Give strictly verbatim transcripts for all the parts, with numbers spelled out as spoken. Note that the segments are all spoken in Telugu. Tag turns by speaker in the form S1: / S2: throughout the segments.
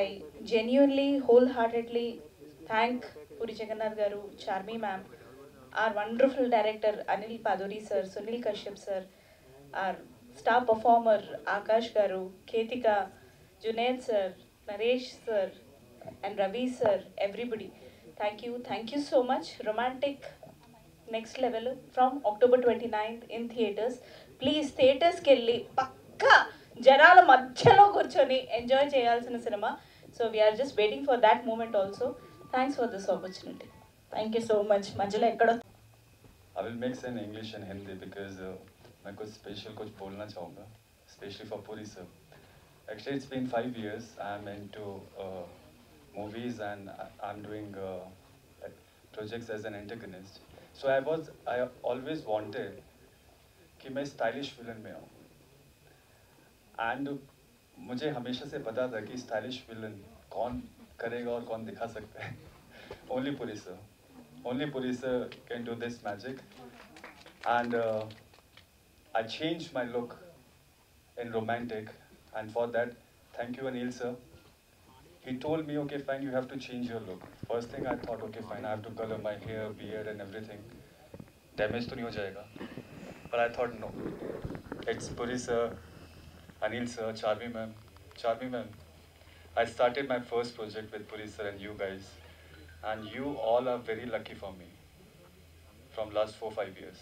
S1: I genuinely, wholeheartedly thank Puri Jagannath Garu, Charmi ma'am, our wonderful director Anil Paduri sir, Sunil Kashyap sir, our star performer Akash Garu, Ketika, Junaid sir, Naresh sir, and Ravi sir, everybody. Thank you, thank you so much. Romantic next level from October twenty-ninth in theaters. Please theaters kelli pakka janala madhyalo kurchoni enjoy cheyalsina cinema. So we are just waiting for that moment also. Thanks for this opportunity. Thank you so much. Majula ekkada
S2: I will mix in English and Hindi because uh, मैं कुछ special कुछ बोलना चाहूँगा, especially for Puri sir. Actually, it's been five years. I'm into uh, movies and I'm doing uh, projects as an antagonist. So I was, I always wanted कि मैं stylish villain में आऊँ. And मुझे हमेशा से पता था कि stylish villain कौन करेगा और कौन दिखा सकता है. Only Puri sir. Only Puri sir can do this magic. And uh, I changed my look in romantic. And for that, thank you Anil sir. He told me, okay, fine, you have to change your look. First thing I thought, okay, fine, I have to color my hair, beard and everything. Damage to nahi ho jayega. But I thought, no. It's Puri sir, Anil sir, Charmi ma'am. Charmi ma'am. I started my first project with Puri sir and you guys. And you all are very lucky for me. From last four, five years.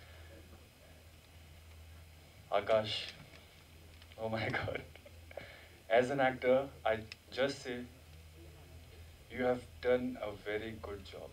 S2: Akash. Oh my God. As an actor, I just say, you have done a very good job.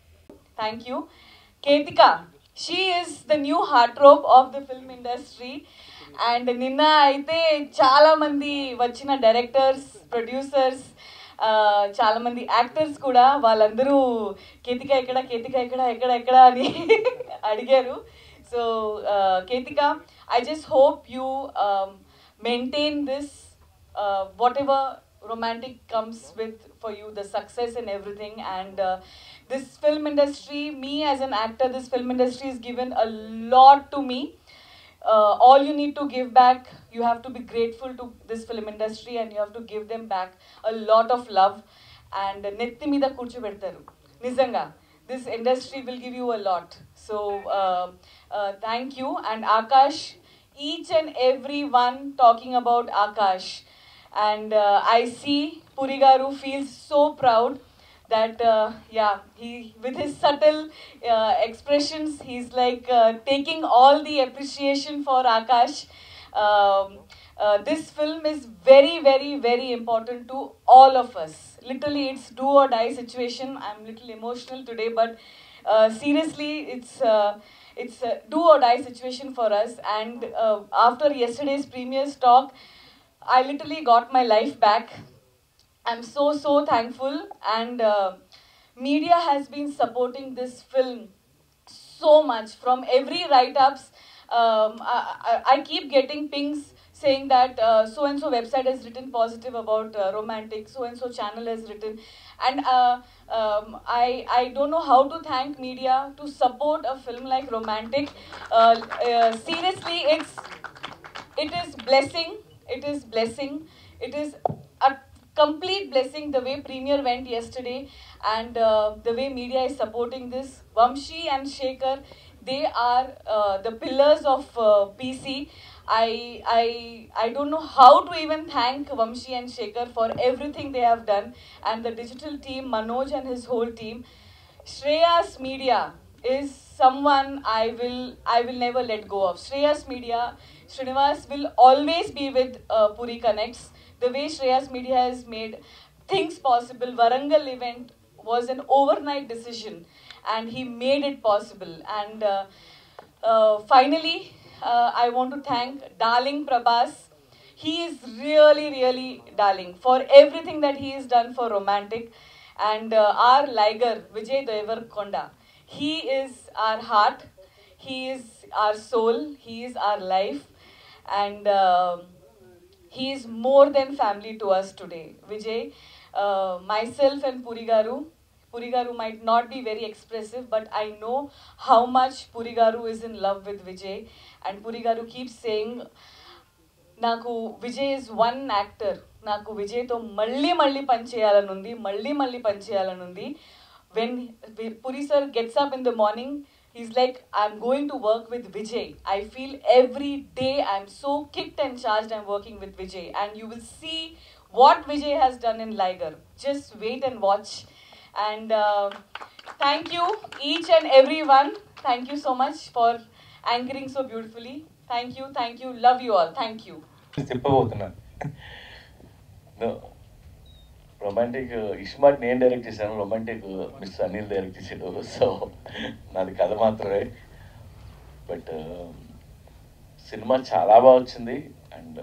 S1: Thank you. Ketika, she is the new heartthrob of the film industry. And Ninna aithe chala mandi vachina directors, producers, uh, chala mandi actors kuda valandaru Ketika ekkada Ketika ekkada ekkada ekkada ani adigaru. So uh, Ketika, I just hope you um, maintain this uh, whatever romantic comes with for you, the success and everything. And uh, this film industry, me as an actor, this film industry has given a lot to me. Uh, all you need to give back, you have to be grateful to this film industry and you have to give them back a lot of love. And netti meeda kurchobedtaru nizanga, this industry will give you a lot. So uh, uh, thank you. And Akash, each and every one talking about Akash. And uh, I see Puri Garu feels so proud that, uh, yeah, he, with his subtle uh, expressions, he's like uh, taking all the appreciation for Akash. Um, uh, this film is very, very, very important to all of us. Literally, it's do or die situation. I'm a little emotional today, but uh, seriously, it's uh, it's a do or die situation for us. And uh, after yesterday's premier's talk, I literally got my life back. I'm so, so thankful. And uh, media has been supporting this film so much. From every write-ups, um, I, I, I keep getting pings saying that uh, so-and-so website has written positive about uh, romantic, so-and-so channel has written. And uh, um, I, I don't know how to thank media to support a film like Romantic. Uh, uh, seriously, it's, it is blessing. It is blessing. It is a complete blessing the way premiere went yesterday and uh, the way media is supporting this. Vamshi and Shekhar, they are uh, the pillars of uh, P C. I, I, I don't know how to even thank Vamshi and Shekhar for everything they have done, and the digital team, Manoj and his whole team. Shreyas Media is someone I will, I will never let go of. Shreyas Media, Srinivas will always be with uh, Puri Connects. The way Shreyas Media has made things possible. Warangal event was an overnight decision and he made it possible. And uh, uh, finally, uh, I want to thank darling Prabhas. He is really, really darling for everything that he has done for Romantic. And uh, our Liger, Vijay Devarkonda, he is our heart, he is our soul, he is our life. And uh, he is more than family to us today. Vijay, uh, myself and Puri Garu, Puri Garu might not be very expressive, but I know how much Puri Garu is in love with Vijay. And Puri Garu keeps saying, Naku, Vijay is one actor. నాకు విజయ్తో మళ్ళీ మళ్ళీ పనిచేయాలని ఉంది, మళ్ళీ మళ్ళీ పనిచేయాలని ఉంది. When Puri sir gets up in the morning, he's like, I'm going to work with Vijay. I feel every day I'm so kicked and charged I'm working with Vijay. And you will see what Vijay has done in Liger. Just wait and watch. And uh, thank you each and everyone. Thank you so much for anchoring so beautifully. Thank you, thank you, love you all. Thank you.
S3: Romantic ismart నేను డైరెక్ట్ చేశాను, రొమాంటిక్ మిస్టర్ అనిల్ డైరెక్ట్ చేసాడు. సో నాది కథ మాత్రమే, బట్ సినిమా చాలా బాగా వచ్చింది. అండ్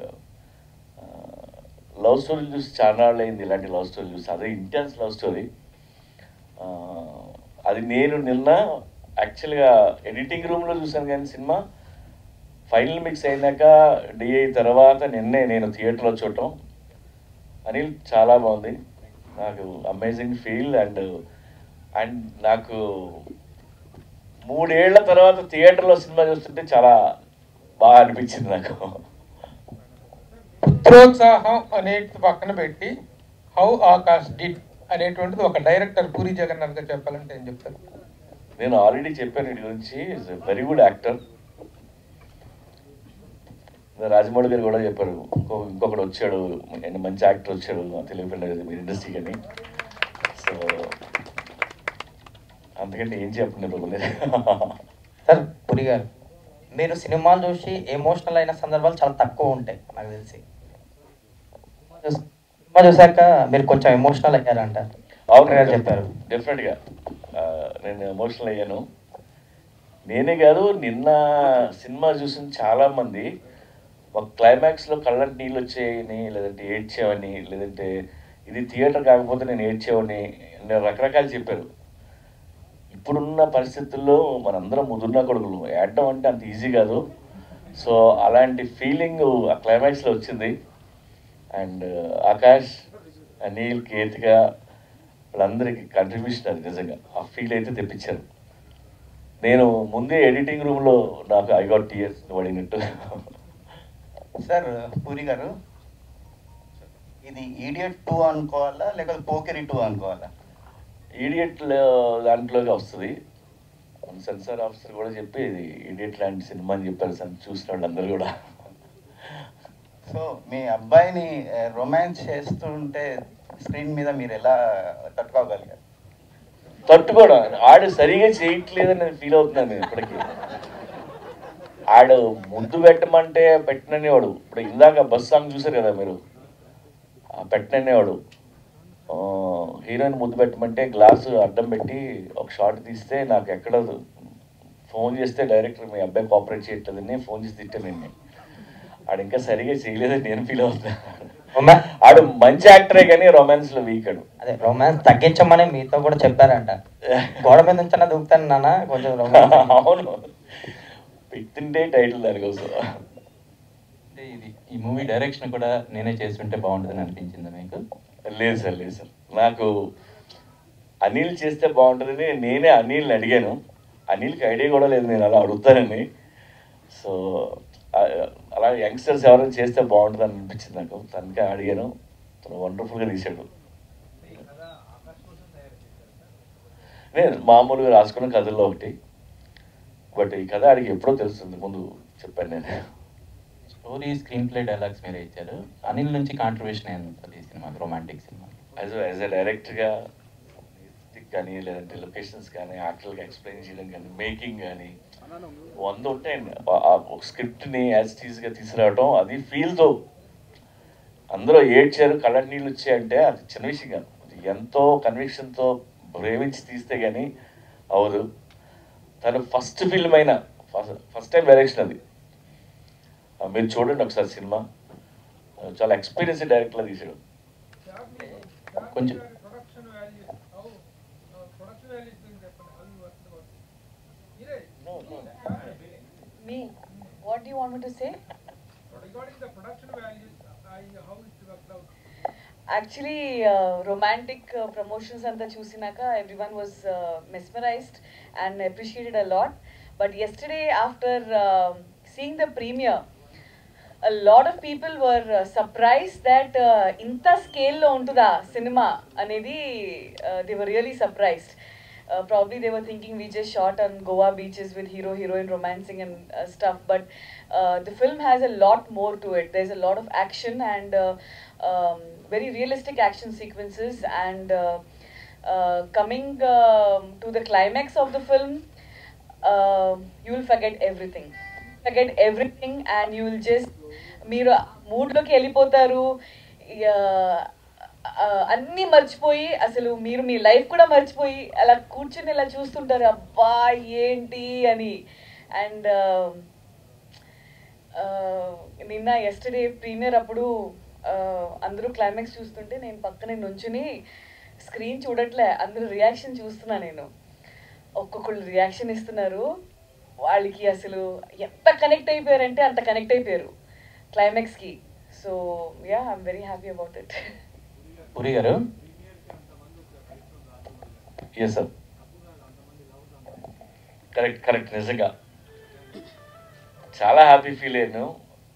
S3: లవ్ స్టోరీ చూసి చాలా నాళ్ళు అయింది, ఇలాంటి లవ్ స్టోరీ చూసి. అదే ఇంటెన్స్ లవ్ స్టోరీ. అది నేను నిన్న యాక్చువల్గా ఎడిటింగ్ రూమ్లో చూశాను, కానీ సినిమా ఫైనల్ మిక్స్ అయినాక డిఐ తర్వాత నిన్నే నేను థియేటర్లో చూడటం. అనిల్ చాలా బాగుంది, నాకు అమేజింగ్ ఫీల్. అండ్ అండ్ నాకు మూడేళ్ల తర్వాత థియేటర్లో సినిమా చూస్తుంటే చాలా బాగా అనిపించింది నాకు.
S4: పుత్రోత్సాహం అనేది పక్కన పెట్టి హౌ ఆకాష్ డిడ్ అనేటువంటిది ఒక డైరెక్టర్ పూరి జగన్నాథ్ గారు చెప్పాలంటే ఏం చెప్తారు?
S3: నేను ఆల్రెడీ చెప్పాను వీటి గురించి. Is very good actor. Rajamouli garu కూడా చెప్పారు, ఇంకో ఇంకొకటి వచ్చాడు, మంచి యాక్టర్ వచ్చాడు తెలుగు ఫిల్మ్ ఇండస్ట్రీకి అని. సో అందుకంటే ఏం చెప్పండి
S5: సార్. పురి గారు, మీరు సినిమాలు చూసి ఎమోషనల్ అయిన సందర్భాలు చాలా తక్కువ ఉంటాయి నాకు తెలిసి. సినిమా చూసాక మీరు కొంచెం ఎమోషనల్ అయ్యారంట.
S3: అవును గారు
S5: చెప్పారు.
S3: డెఫినెట్గా నేను ఎమోషనల్ అయ్యాను. నేనే కాదు, నిన్న సినిమా చూసిన చాలామంది ఒక క్లైమాక్స్లో కళ్ళంటి నీళ్ళు వచ్చాయని, లేదంటే ఏడ్చేవని, లేదంటే ఇది థియేటర్ కాకపోతే నేను ఏడ్చేవని నేను రకరకాలు చెప్పారు. ఇప్పుడున్న పరిస్థితుల్లో మనందరం ముదురున్న కొడుకులు, ఏడడం అంటే అంత ఈజీ కాదు. సో అలాంటి ఫీలింగ్ ఆ క్లైమాక్స్లో వచ్చింది. అండ్ ఆకాష్, అనిల్, కేతిక వాళ్ళందరికీ కంట్రిబ్యూషన్ అది నిజంగా ఆ ఫీల్ అయితే తెప్పించారు. నేను ముందే ఎడిటింగ్ రూమ్లో నాకు ఐ గాట్ టీయర్స్ పడినట్టు.
S6: సార్ పూరి గారు, ఇది ఈడియట్ టూ అనుకోవాలా లేకపోతే పోకిరి టూ అనుకోవాలా?
S3: ఈడియట్ దాంట్లోకి వస్తుంది. సెన్సార్ ఆఫీసర్ కూడా చెప్పి ఇది ఈడియట్ లాంటి సినిమా అని చెప్పారు సార్, చూసిన వాళ్ళందరూ కూడా.
S6: సో మీ అబ్బాయిని రొమాన్స్ చేస్తుంటే స్క్రీన్ మీద మీరు ఎలా తట్టుకోగలిగారు?
S3: తట్టుకోవడం, ఆడు సరిగా చేయట్లేదని నేను ఫీల్ అవుతున్నాను నేను ఇప్పటికీ. ఆడు ముద్దు పెట్టమంటే పెట్టననేవాడు. ఇప్పుడు ఇందాక బస్ సాంగ్ చూసారు కదా మీరు, పెట్టననేవాడు. హీరోయిన్ ముద్దు పెట్టమంటే గ్లాసు అడ్డం పెట్టి ఒక షాట్ తీస్తే నాకు ఎక్కడ ఫోన్ చేస్తే డైరెక్టర్ మీ అబ్బాయి కోఆపరేట్ చేయట్లేదని ఫోన్ చేసి తిట్టానండి. ఆడు ఇంకా సరిగా చేయలేదని నేను ఫీల్ అవుతున్నాను. ఆడు మంచి యాక్టరే కానీ రొమాన్స్లో వీక్. ఆడు
S5: అదే రొమాన్స్ తగ్గించమని మీతో కూడా చెప్పారంట. గోడ మీద నుంచి దూకుతాను నాన్న కొంచెం.
S3: అవును, పెట్టిండే టైటిల్ దానికోసం.
S7: అంటే ఇది ఈ మూవీ డైరెక్షన్ కూడా నేనే చేస్తుంటే బాగుంటుందని అనిపించింది మీకు?
S3: లేదు సార్, లేదు సార్. నాకు అనిల్ చేస్తే బాగుంటుందని నేనే అనిల్ని అడిగాను. అనిల్కి ఐడియా కూడా లేదు నేను అలా అడుగుతానని. సో అలా యంగ్స్టర్స్ ఎవరైనా చేస్తే బాగుంటుందని అనిపించింది నాకు. తనకే అడిగాను, తను వండర్ఫుల్గా తీశాడు. నేను మామూలుగా రాసుకున్న కథల్లో ఒకటి, బట్ ఈ కథ అడిగి ఎప్పుడో తెలుస్తుంది, ముందు చెప్పాను నేను.
S7: స్టోరీ, స్క్రీన్ ప్లే, డైలాగ్స్ మీరే ఇచ్చారు. అనిల్ నుంచి కాంట్రిబ్యూషన్ ఏంటి ఈ cinema, romantic cinema? As
S3: as a డైరెక్టర్గా కానీ, లేదంటే లొకేషన్స్ కానీ, యాక్టర్గా ఎక్స్ప్లెయిన్ చేయడం కానీ, మేకింగ్ కానీ వంద ఉంటాయండి. ఒక స్క్రిప్ట్ని యాజ్ టీజ్గా తీసుకురావటం, అది ఫీల్తో అందరూ ఏడ్చారు, కళ్ళ నీళ్ళు వచ్చాయంటే అది చిన్న విషయం కాదు. ఎంతో కన్విక్షన్తో ప్రేమించి తీస్తే కానీ అవదు. తను ఫస్ట్ ఫిల్మ్ అయినా ఫస్ట్ ఫస్ట్ టైం డైరెక్షన్ అది. మీరు చూడండి ఒకసారి సినిమా, చాలా ఎక్స్పీరియన్స్ డైరెక్టర్లా తీసాడు.
S7: కొంచెం
S1: Me, what do you want me to say?
S4: Regarding the production values, how it worked out?
S1: Actually, uh, romantic uh, promotions anta chusinaka everyone was uh, mesmerized and appreciated a lot. But yesterday, after uh, seeing the premiere, a lot of people were uh, surprised that uh, inta scale lo untuda cinema anedi uh, they were really surprised. Uh, probably they were thinking we just shot on Goa beaches with hero heroine romancing and uh, stuff, but uh, the film has a lot more to it. There's a lot of action and uh, um, very realistic action sequences, and uh, uh, coming uh, to the climax of the film, uh, you will forget everything forget everything and you will just మీరు మూడ్లోకి వెళ్ళిపోతారు, అన్నీ మర్చిపోయి అసలు మీరు మీ లైఫ్ కూడా మర్చిపోయి అలా కూర్చుని ఇలా చూస్తుంటారు, అబ్బా ఏంటి అని. అండ్ నిన్న ఎస్టర్డే ప్రీమియర్ అప్పుడు అందరూ క్లైమాక్స్ చూస్తుంటే నేను పక్కనే నుంచుని స్క్రీన్ చూడట్లే, అందరూ రియాక్షన్ చూస్తున్నా. నేను ఒక్కొక్కళ్ళు రియాక్షన్ ఇస్తున్నారు, వాళ్ళకి అసలు ఎంత కనెక్ట్ అయిపోయారంటే అంత కనెక్ట్ అయిపోయారు క్లైమాక్స్కి. So yeah I'm very happy about it.
S7: Puri garu.
S3: Yes sir, correct correct నిజంగా చాలా హ్యాపీ ఫీల్ అయ్యాను.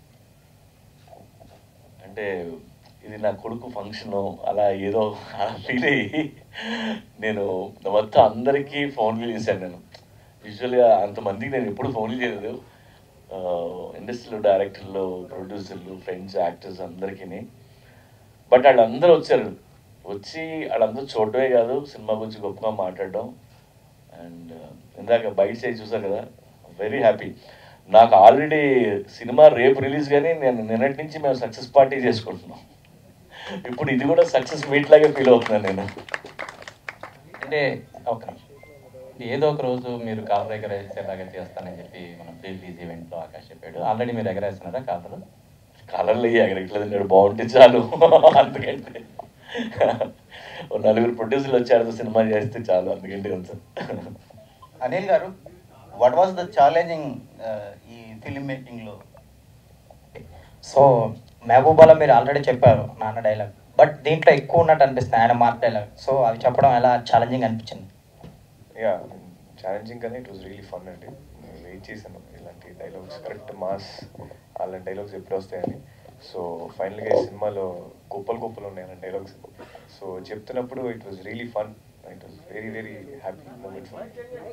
S3: అంటే ఇది నా కొడుకు ఫంక్షను అలా ఏదో అలా ఫీల్ అయ్యి నేను మొత్తం అందరికీ ఫోన్లు చేశాను. నేను యూజువల్గా అంతమందికి నేను ఎప్పుడు ఫోన్లు చేయలేదు, ఇండస్ట్రీలో డైరెక్టర్లు, ప్రొడ్యూసర్లు, ఫ్రెండ్స్, యాక్టర్స్ అందరికీ. బట్ వాళ్ళందరూ వచ్చారు, వచ్చి వాళ్ళందరూ చూడటమే కాదు సినిమా గురించి గొప్పగా మాట్లాడడం. అండ్ ఇందాక బయట సైడ్ చూసారు కదా, వెరీ హ్యాపీ. నాకు ఆల్రెడీ సినిమా రేపు రిలీజ్ కానీ నేను నిన్నటి నుంచి మేము సక్సెస్ పార్టీ చేసుకుంటున్నాం. ఇప్పుడు ఇది కూడా సక్సెస్ మీట్ లాగే ఫీల్ అవుతున్నాను నేను.
S7: అంటే ఒక ఏదో ఒక రోజు మీరు కాలర్ ఎగరేసేలాగా చేస్తానని చెప్పి మనం ప్రీ రిలీజ్ ఈవెంట్లో ఆకాష్ చెప్పాడు. ఆల్రెడీ మీరు ఎగరేస్తున్నారా కాలర్?
S3: కలర్లు ఎగరట్లేదు, బాగుంటే చాలు. అందుకంటే నలుగురు ప్రొడ్యూసర్లు వచ్చారు సినిమా చేస్తే చాలు, అందుకంటే sir.
S6: Anil garu, what was the challenging ఈ ఫిల్మ్ మేకింగ్లో?
S5: సో మహబూబాలో మీరు ఆల్రెడీ చెప్పారు నాన్న డైలాగ్, బట్ దీంట్లో ఎక్కువ ఉన్నట్టు అనిపిస్తుంది ఆయన మార్క్ డైలాగ్. సో అవి చెప్పడం ఎలా ఛాలెంజింగ్ అనిపించింది?
S8: యా ఛాలెంజింగ్ కానీ ఇట్ వాజ్ రియలీ ఫన్ అండి. వెయిట్ చేశాను ఇలాంటి డైలాగ్స్, కరెక్ట్ మాస్ అలాంటి డైలాగ్స్ ఎప్పుడు వస్తాయని. సో ఫైనల్గా ఈ సినిమాలో కుప్పలు కుప్పలు ఉన్నాయి డైలాగ్స్. సో చెప్తున్నప్పుడు it was really fun, it was very very happy moment for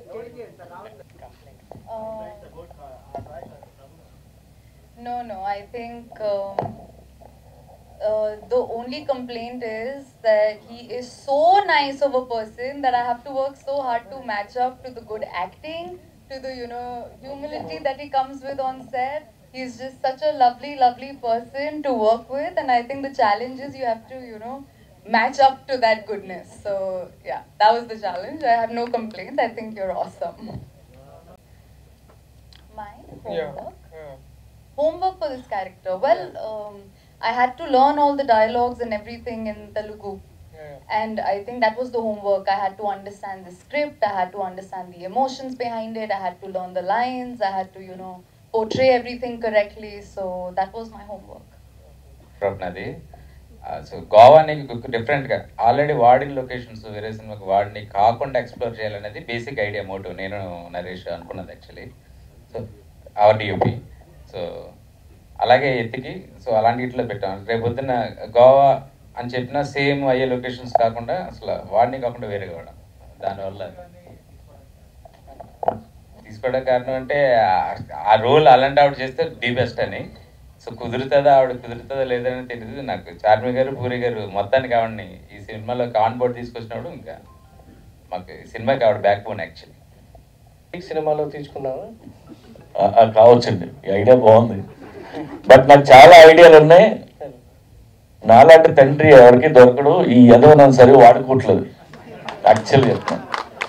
S9: No, no, I think um, uh, the only complaint is that he is so nice of a person that I have to work so hard to match up to the good acting, to the, you know, humility that he comes with on set. He's just such a lovely, lovely person to work with, and I think the challenge is you have to, you know, match up to that goodness. So, yeah, that was the challenge. I have no complaints. I think you're awesome. My homework?
S4: Yeah. Yeah.
S9: Homework for this character. Well, um, I had to learn all the dialogues and everything in Telugu.
S4: Yeah.
S9: And I think that was the homework. I had to understand the script, I had to understand the emotions behind it, I had to learn the lines, I had to, you know, portray everything correctly. So that was my homework.
S7: స్వప్నది. సో గోవాని డిఫరెంట్గా ఆల్రెడీ వాడిన లొకేషన్స్ వేరే సినిమాకి వాడిని కాకుండా ఎక్స్ప్లోర్ చేయాలనేది బేసిక్ ఐడియా మోటివ్ నేను నరేష్ అనుకున్నది actually. So our DUP. So అలాగే ఎత్తికి సో అలాంటి ఇట్లా పెట్టాం. రేపు పొద్దున్న గోవా అని చెప్పినా సేమ్ అయ్యే లొకేషన్స్ కాకుండా అసలు వాడిని కాకుండా వేరే కూడా దానివల్ల తీసుకోవడం కారణం అంటే ఆ రోల్ అలాంటి ఆవిడ చేస్తే ది బెస్ట్ అని. సో కుదురుతుందా ఆవిడ కుదురుతుందా లేదని తెలియదు నాకు. చార్మి గారు, పూరి గారు మొత్తానికి ఆవిడని ఈ సినిమాలో ఆన్ బోర్డ్ తీసుకొచ్చినప్పుడు ఇంకా మాకు ఈ సినిమాకి ఆవిడ బ్యాక్ బోన్ యాక్చువల్లీ.
S10: సినిమాలో తీసుకున్నావా?
S3: కావచ్చండి, ఈ ఐడియా బాగుంది. బట్ నాకు చాలా ఐడియాలు ఉన్నాయి. నాలాంటి తండ్రి ఎవరికి దొరకడు, ఈ ఎదవ నన్ను సరిగా వాడుకోవట్లేదు యాక్చువల్లీ చెప్తాను.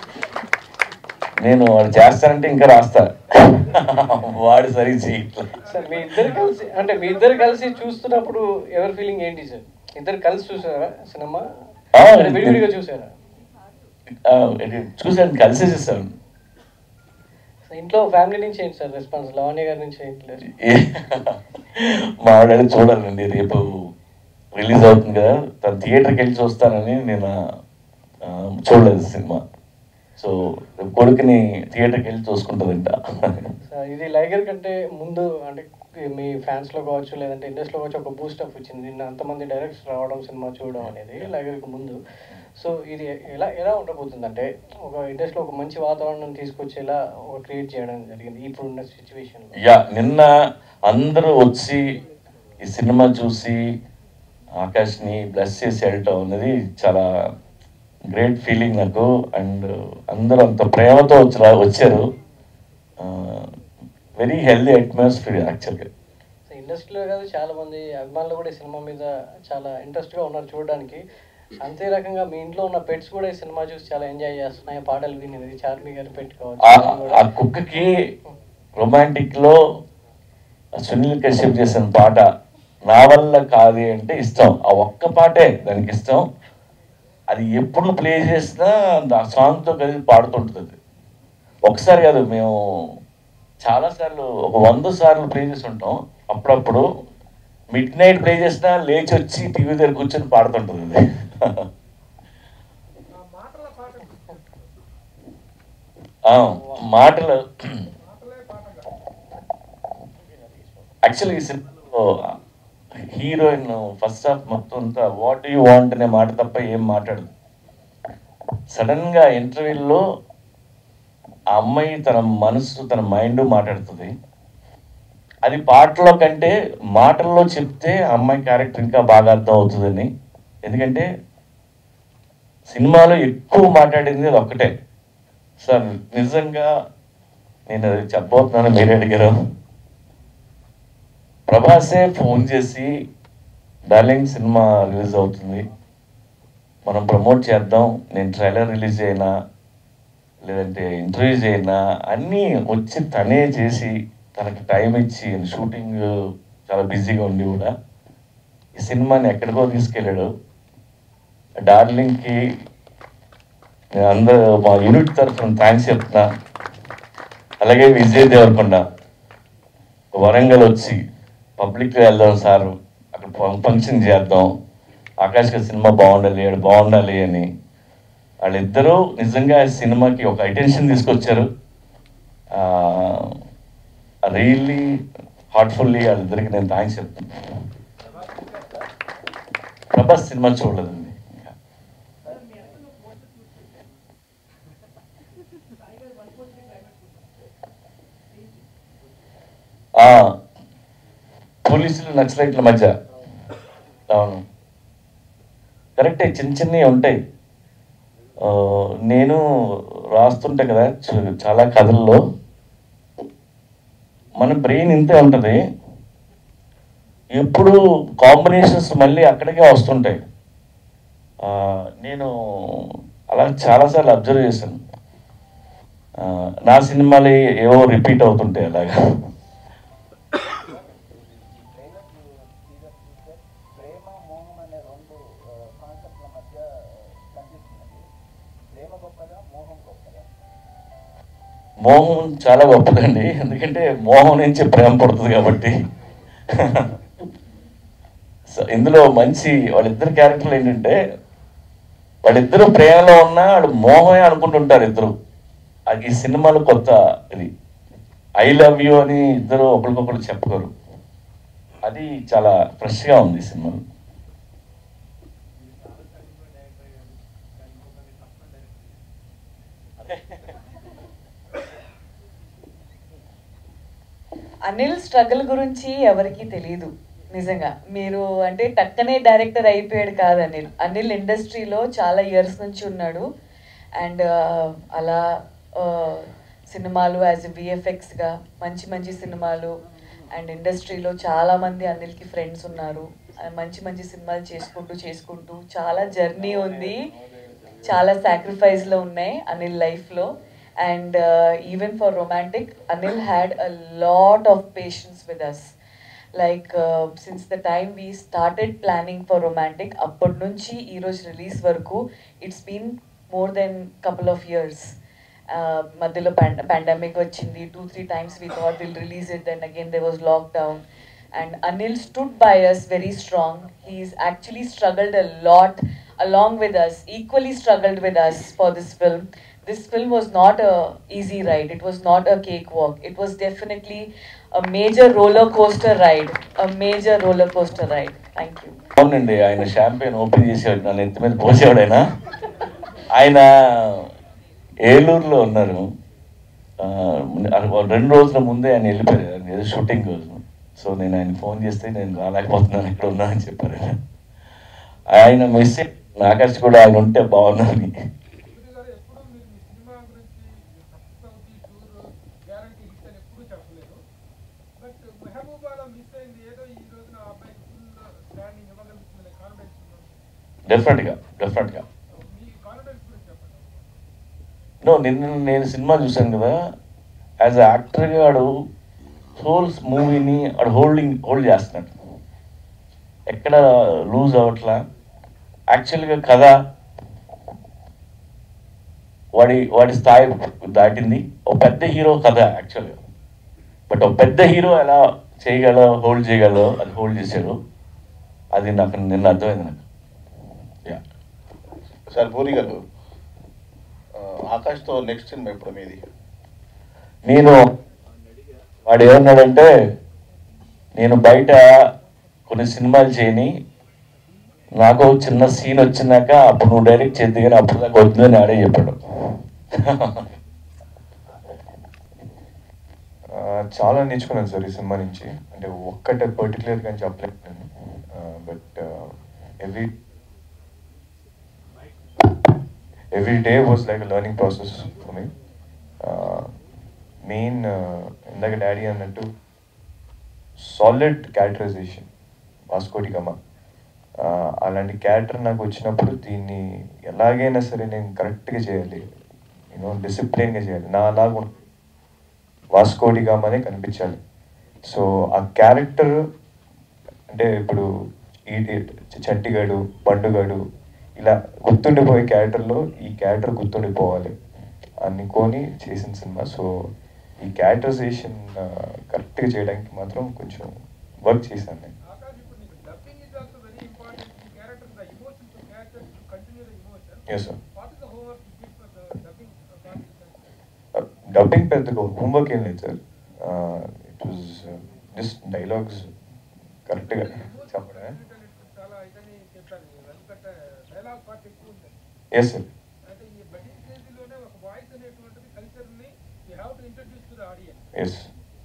S3: నేను వాడు చేస్తానంటే ఇంకా రాస్తా, వాడు సరిగ్గా చేయట్లేదు.
S10: సార్ మీ ఇద్దరు కలిసి అంటే మీ ఇద్దరు కలిసి చూస్తున్నప్పుడు ఎవరి ఫీలింగ్ ఏంటి సార్? ఇద్దరు కలిసి చూసారా సినిమా? విడివిడిగా చూసారా?
S3: చూసాను, కలిసి చూసాను.
S10: ఇంట్లో ఫ్యామిలీ నుంచి ఏంటి సార్ రెస్పాన్స్? లవణ్య గారి నుంచి ఏంటి?
S3: మా ఆవిడ చూడాలండి, రేపు రిలీజ్ అవుతుంది కదా, తను థియేటర్కి వెళ్ళి చూస్తానని నేను చూడలేదు సినిమా. సో కొడుకుని థియేటర్కి వెళ్ళి చూసుకుంటుందంట.
S10: ఇది లైగర్ కంటే ముందు అంటే మీ ఫ్యాన్స్లో కావచ్చు లేదంటే ఇండస్ట్రీలో కావచ్చు ఒక బూస్టప్ వచ్చింది నిన్న అంతమంది డైరెక్ట్స్ రావడం సినిమా చూడడం అనేది లైవ్కి ముందు. సో ఇది ఎలా ఎలా ఉండబోతుందంటే ఒక ఇండస్ట్రీలో ఒక మంచి వాతావరణం తీసుకొచ్చేలా ఒక క్రియేట్ చేయడం జరిగింది ఇప్పుడున్న సిచ్యువేషన్లో.
S3: యా, నిన్న అందరూ వచ్చి ఈ సినిమా చూసి ఆకాష్ని బ్లెస్ చేసి వెళ్ళటం అనేది చాలా గ్రేట్ ఫీలింగ్ నాకు. అండ్ అందరూ అంత ప్రేమతో వచ్చి వచ్చారు. వెరీ హెల్దీ అట్మాస్ఫియర్ యాక్చువల్గా.
S10: సో ఇండస్ట్రీలో కాదు చాలా మంది అభిమానులు కూడా ఈ సినిమా మీద చాలా ఇంట్రెస్ట్గా ఉన్నారు చూడడానికి. అంతే రకంగా మీ ఇంట్లో ఉన్న పెట్స్ కూడా ఈ సినిమా చూసి చాలా ఎంజాయ్ చేస్తున్నాయి, పాటలు వినేది. చార్మి గారు పెట్టుకోవచ్చు.
S3: ఆ కుక్కకి రొమాంటిక్లో సునీల్ కశ్యప్ చేసిన పాట నా వల్ల కాదు అంటే ఇష్టం. ఆ ఒక్క పాటే దానికి ఇష్టం. అది ఎప్పుడు ప్లే చేసినా ఆ సాంగ్తో కలిసి పాడుతుంటుంది. ఒకసారి కాదు, మేము చాలాసార్లు ఒక వంద సార్లు ప్లే చేసి ఉంటాం. అప్పుడప్పుడు మిడ్ నైట్ ప్లే చేసినా లేచి వచ్చి టీవీ దగ్గర కూర్చొని పాడుతుంటుంది. మాటలు యాక్చువల్లీ ఈ సినిమాలో హీరోయిన్ ఫస్ట్ హాఫ్ మొత్తం అంతా వాట్ యూ వాంట్ అనే మాట తప్ప ఏం మాట్లాడదు. సడన్గా ఇంటర్వ్యూలో ఆ అమ్మాయి తన మనసు తన మైండ్ మాట్లాడుతుంది. అది పాటలో కంటే మాటల్లో చెప్తే ఆ అమ్మాయి క్యారెక్టర్ ఇంకా బాగా అర్థం అవుతుందని. ఎందుకంటే సినిమాలో ఎక్కువ మాట్లాడింది అది ఒక్కటే. సార్ నిజంగా నేను అది చెప్పబోతున్నాను, మీరే అడిగారు. ప్రభాసే ఫోన్ చేసి డార్లింగ్ సినిమా రిలీజ్ అవుతుంది, మనం ప్రమోట్ చేద్దాం, నేను ట్రైలర్ రిలీజ్ అయినా లేదంటే ఇంటర్వ్యూస్ అయినా అన్నీ వచ్చి తనే చేసి తనకి టైం ఇచ్చి షూటింగ్ చాలా బిజీగా ఉండి కూడా ఈ సినిమాని ఎక్కడికో తీసుకెళ్ళాడు. డార్లింగ్కి నేను అందరూ మా యూనిట్ తరఫున థ్యాంక్స్ చెప్తున్నా. అలాగే విజయ్ దేవరకొండ వరంగల్ వచ్చి పబ్లిక్గా వెళ్దాం సార్, అక్కడ ఫంక్షన్ చేద్దాం, ఆకాష్గా సినిమా బాగుండాలి ఆడు బాగుండాలి అని వాళ్ళిద్దరూ నిజంగా సినిమాకి ఒక అటెన్షన్ తీసుకొచ్చారు. రియల్లీ హార్ట్ఫుల్లీ వాళ్ళిద్దరికి నేను థ్యాంక్స్ చెప్తాను. ప్రభాస్ సినిమా చూడలేదండి. పోలీసులు నక్సలైట్ల మధ్య, అవును కరెక్టే, చిన్న చిన్నవి ఉంటాయి. నేను రాస్తుంటే కదా చాలా కథల్లో మన బ్రెయిన్ ఇంతే ఉంటుంది, ఎప్పుడు కాంబినేషన్స్ మళ్ళీ అక్కడికే వస్తుంటాయి. నేను అలా చాలాసార్లు అబ్జర్వ్ చేశాను. నా సినిమాలు ఏవో రిపీట్ అవుతుంటాయి అలాగా. మోహం చాలా గొప్పదండి, ఎందుకంటే మోహం నుంచి ప్రేమ పడుతుంది కాబట్టి. సో ఇందులో మంచి వాళ్ళిద్దరు క్యారెక్టర్లు ఏంటంటే వాళ్ళిద్దరూ ప్రేమలో ఉన్నా వాడు మోహమే అనుకుంటుంటారు ఇద్దరు. అది ఈ సినిమాలో కొత్త ఇది. ఐ లవ్ యూ అని ఇద్దరు ఒకరికొకరు చెప్పుకోరు. అది చాలా ఫ్రెష్గా ఉంది ఈ సినిమాలో.
S1: అనిల్ స్ట్రగుల్ గురించి ఎవరికి తెలియదు నిజంగా. మీరు అంటే టక్కనే డైరెక్టర్ అయిపోయాడు కాదు అనిల్. అనిల్ ఇండస్ట్రీలో చాలా ఇయర్స్ నుంచి ఉన్నాడు. అండ్ అలా సినిమాలు యాజ్ ఎ విఎఫ్ఎక్స్గా మంచి మంచి సినిమాలు, అండ్ ఇండస్ట్రీలో చాలామంది అనిల్కి ఫ్రెండ్స్ ఉన్నారు. మంచి మంచి సినిమాలు చేసుకుంటూ చేసుకుంటూ చాలా జర్నీ ఉంది, చాలా సాక్రిఫైస్లో ఉన్నాయి అనిల్ లైఫ్లో. And uh, even for romantic, Anil had a lot of patience with us. Like uh, since the time we started planning for romantic, appad nunchi ee roj release varaku, it's been more than couple of years. Uh, madhyalo pand pandemic vachindi, two three times we thought we'll release it, then again there was lockdown. And Anil stood by us very strong. He's actually struggled a lot along with us, equally struggled with us for this film. This film was not a easy ride. It was not a cakewalk. It was definitely a major roller coaster ride. A major roller coaster ride. Thank you.
S3: అవునండి, ఆయన షాంపెయిన్ ఓపెన్ చేసేవాడు, నన్ను ఎత్తి మీద పోసేవాడు. ఆయన ఆయన ఏలూరులో ఉన్నారు. రెండు రోజుల ముందే ఆయన వెళ్ళిపోయారు ఏదో షూటింగ్ కోసం. సో నేను ఆయన ఫోన్ చేస్తే నేను రాలేకపోతున్నాను, ఇక్కడ ఉన్నా అని చెప్పారు. ఆయన మెసేజ్ ఆకాష్ కూడా ఆయన ఉంటే బాగున్నాను. డెఫినెట్గా డెఫినెట్గా నో నిన్న నేను సినిమా చూశాను కదా, యాజ్ అ యాక్టర్గా వాడు హోల్ మూవీని వాడు హోల్డింగ్ హోల్డ్ చేస్తున్నాడు, ఎక్కడ లూజ్ అవ్వట్లా. యాక్చువల్గా కథ వాడి వాడి స్థాయి దాటింది. ఒక పెద్ద హీరో కథ యాక్చువల్గా, బట్ ఒక పెద్ద హీరో ఎలా చేయగలరో హోల్డ్ చేయగలరో అది హోల్డ్ చేశారు. అది నాకు నిన్న అర్థమైంది నాకు. యా
S6: సార్ పూరి గారు, ఆకాష్తో నెక్స్ట్ సినిమా ఎప్పుడు మీది?
S3: నేను వాడు ఏమన్నాడంటే, నేను బయట కొన్ని సినిమాలు చేయని, నాకు చిన్న సీన్ వచ్చినాక అప్పుడు నువ్వు డైరెక్ట్ చేద్ది కానీ అప్పుడు దాకా వద్దని ఆడే చెప్పాడు.
S8: చాలా నేర్చుకున్నాను సార్ ఈ సినిమా నుంచి. అంటే ఒక్కటే పర్టికులర్గా అని చెప్పలేదు నేను, but every every day was like a learning process for me. Main ఇందాక డాడీ అన్నట్టు సాలిడ్ క్యారెక్టరైజేషన్, వాస్కోడి గామా అలాంటి క్యారెక్టర్ నాకు వచ్చినప్పుడు దీన్ని ఎలాగైనా సరే నేను కరెక్ట్గా చేయాలి, యూనో డిసిప్లిన్గా చేయాలి, నా అలాగ వాస్కోడి గామానే కనిపించాలి. సో ఆ క్యారెక్టర్ అంటే ఇప్పుడు ఈ చంటిగాడు, బండుగాడు ఇలా గుర్తుండిపోయే క్యారెక్టర్లో ఈ క్యారెక్టర్ గుర్తుండిపోవాలి అనుకొని చేసిన సినిమా. సో ఈ క్యారెక్టరైజేషన్ కరెక్ట్గా చేయడానికి మాత్రం కొంచెం వర్క్ చేశాను నేను. ఎస్ సార్, డబ్బింగ్ పెద్దగా హోంవర్క్ ఏం లేదు sir. It was just dialogues కరెక్ట్గా చెప్పడం. Yes sir, yes.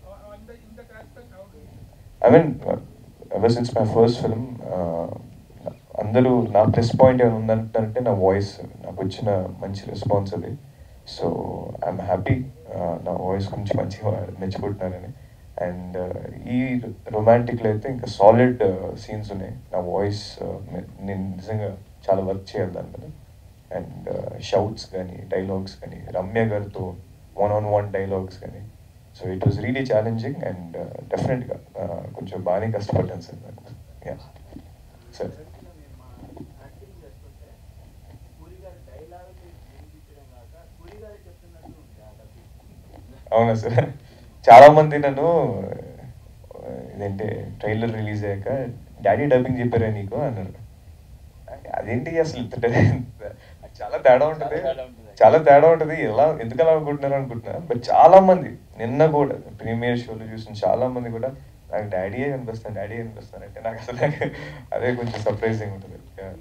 S8: I mean ever since my first film అందరూ నా ప్లస్ పాయింట్ ఏమైనా ఉందంటారంటే నా వాయిస్, నాకు వచ్చిన మంచి రెస్పాన్స్ అది. సో ఐఎమ్ హ్యాపీ నా వాయిస్ గురించి మంచిగా మెచ్చుకుంటున్నానని. అండ్ ఈ రొమాంటిక్లో అయితే ఇంకా సాలిడ్ సీన్స్ ఉన్నాయి. నా వాయిస్ నేను నిజంగా చాలా వర్క్ చేయాలి దాని మీద. అండ్ షౌట్స్ కానీ డైలాగ్స్ కానీ రమ్య గారితో వన్ ఆన్ వన్ డైలాగ్స్ కానీ, so it was really challenging. And డెఫినెట్గా కొంచెం బాగానే కష్టపడ్డాను సార్ నాకు. Yeah sir. అవునా సార్, చాలామంది నన్ను ఇదేంటి ట్రైలర్ రిలీజ్ అయ్యాక డాడీ డబ్బింగ్ చెప్పారా నీకు అన్నారు. అదేంటి అసలు చాలా తేడా ఉంటుంది, చాలా తేడా ఉంటుంది, ఎలా ఎందుకు అలా అనుకుంటున్నారు అనుకుంటున్నా. బట్ చాలా మంది నిన్న కూడా ప్రీమియర్ షోలో చూసిన చాలా మంది కూడా నాకు డాడీయే కనిపిస్తాను డాడీ కనిపిస్తాను అంటే నాకు అసలు అదే కొంచెం సర్ప్రైజింగ్ ఉంటుంది.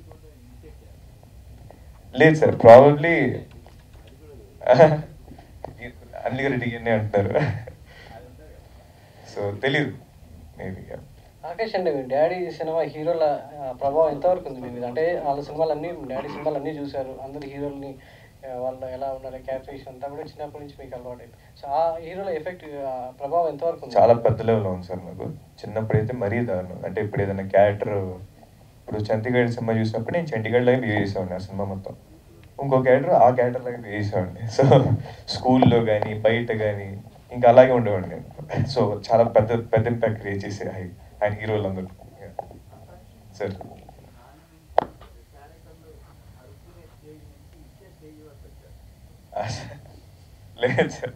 S8: లేదు సార్, ప్రాబబ్లీ అన్ని రెడ్డిగానే అంటున్నారు. సో తెలీదు మేబీ.
S10: ఆకాష్ అండి, మీ డాడీ సినిమా హీరోల ప్రభావం ఎంతవరకు ఉంది మీ మీద? అంటే వాళ్ళ సినిమాలు అన్నీ, డాడీ సినిమాలు అన్నీ చూశారు, అందరు హీరోలని వాళ్ళు ఎలా ఉన్నారు క్యారెక్టరేషన్ అంతా కూడా చిన్నప్పటి నుంచి మీకు అలవాటు అయింది. సో ఆ హీరోల ఎఫెక్ట్ ప్రభావం ఎంతవరకు ఉంది?
S8: చాలా పెద్ద లెవెల్లో ఉంది సార్ నాకు. చిన్నప్పుడైతే మరీ దారుణం. అంటే ఇప్పుడు ఏదైనా క్యారెక్టర్, ఇప్పుడు చంటిగాడి సినిమా చూసినప్పుడు నేను చంటిగాడి లాగా బిహేవ్ చేసేవాడిని ఆ సినిమా మొత్తం. ఇంకో క్యారెక్టర్ ఆ క్యారెక్టర్ లాగా బిహేవ్ చేసేవాడిని. సో స్కూల్లో కానీ బయట కానీ ఇంకా అలాగే ఉండేవాడిని నేను. సో చాలా పెద్ద పెద్ద ఇంపాక్ట్ క్రియేట్ చేసే ఆయన హీరోలందరూ సార్. లేదు సార్,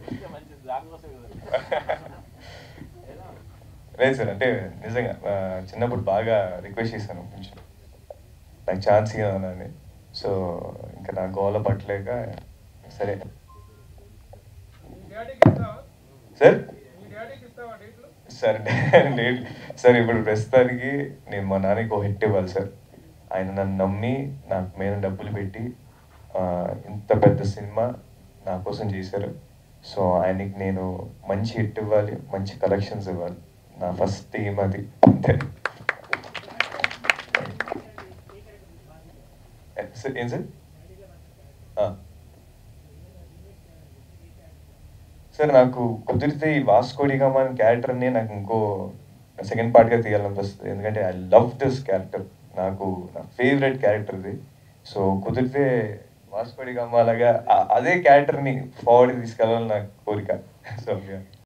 S8: లేదు సార్, అంటే నిజంగా చిన్నప్పుడు బాగా రిక్వెస్ట్ చేశాను కొంచెం నాకు ఛాన్స్ ఇవ్వను అని. సో ఇంకా నా గోల పట్టలేక సరే సార్ సార్ నేను సార్ ఇప్పుడు ప్రస్తుతానికి నేను మా నాన్నకి ఒక హిట్ ఇవ్వాలి సార్. ఆయన నన్ను నమ్మి నాకు మీద డబ్బులు పెట్టి ఆ, ఇంత పెద్ద సినిమా నా కోసం చేశారు. సో ఆయనకి నేను మంచి హిట్ ఇవ్వాలి, మంచి కలెక్షన్స్ ఇవ్వాలి. నా ఫస్ట్ థీమ్ అది అంతే. సార్ ఏం సార్? సార్ నాకు కుదిరితే ఈ వాస్కోడిగామా అనే క్యారెక్టర్ని నాకు ఇంకో సెకండ్ పార్ట్గా తీయాలనిపిస్తుంది. ఎందుకంటే ఐ లవ్ దిస్ క్యారెక్టర్, నాకు నా ఫేవరెట్ క్యారెక్టర్ ఇది. సో కుదిరితే వాస్కోడిగామా లాగా అదే క్యారెక్టర్ని ఫార్వర్డ్ తీసుకెళ్ళాలని నాకు కోరిక. సో